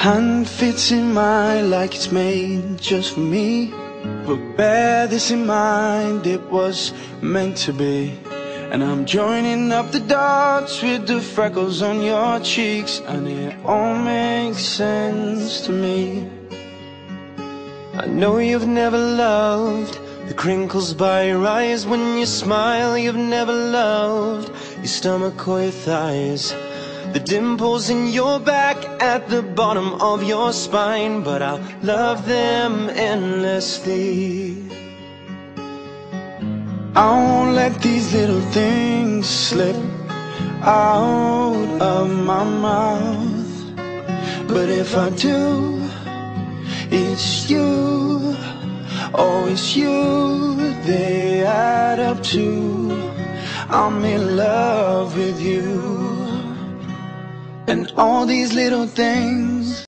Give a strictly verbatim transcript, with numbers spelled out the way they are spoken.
hand fits in mine like it's made just for me. But bear this in mind, it was meant to be. And I'm joining up the dots with the freckles on your cheeks, and it all makes sense to me. I know you've never loved the crinkles by your eyes when you smile. You've never loved your stomach or your thighs, the dimples in your back at the bottom of your spine. But I'll love them endlessly. I won't let these little things slip out of my mouth. But if I do, it's you, oh it's you they add up to. I'm in love with you. And all these little things